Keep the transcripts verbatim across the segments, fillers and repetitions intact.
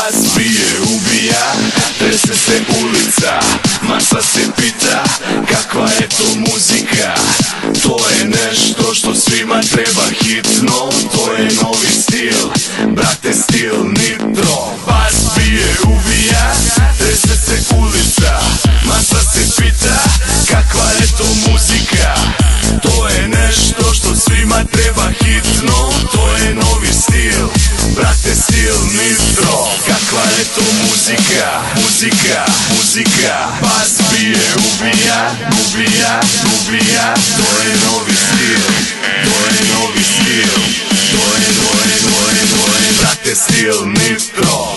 Bas bije, ubija, trese se ulica, masa se pita kakva je to muzika. To je nešto što svima treba hitno, to je novi stil, brate, stil nitro. Bas bije, ubija, trese se ulica, masa se pita kakva je to muzika. To je nešto što svima treba hitno, to je novi stil, brate, stil nitro. Kakva je to muzika, muzika, muzika. Bas bije, ubija, ubija, ubija. To je novi stil, to je novi stil, to je, to je, to je, to je, brate, stil nitro.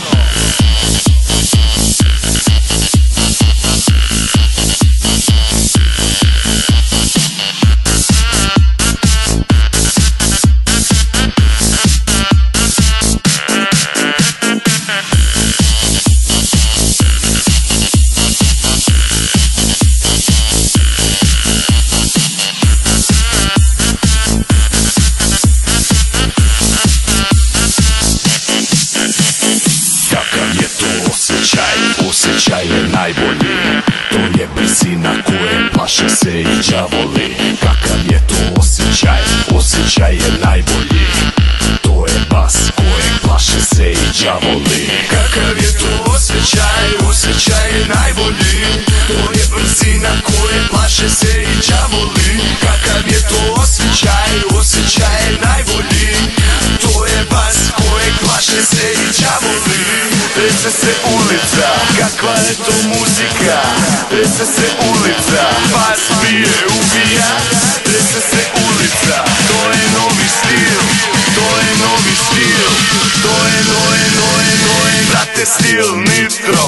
Osjećaj je najbolji, to je brzina koje plaše se i đavoli. Kakav je to osjećaj, osjećaj je najbolji, to je bas koje plaše se i đavoli. Kakav je to osjećaj, osjećaj je najbolji, to je brzina koje plaše se i đavoli. Kakav je to osjećaj, osjećaj je najbolji, to je bas koje plaše se i đavoli. Trese se ulica, kakva je to muzika, trese se ulica, bas bije, ubija, trese se ulica. To je novi stil, to je novi stil, to je, to je, to je, to je, brate, stil nitro.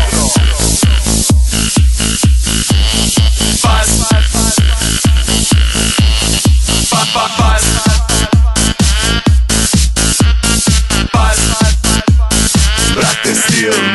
Bas, pa, pa, bas, bas, brate, stil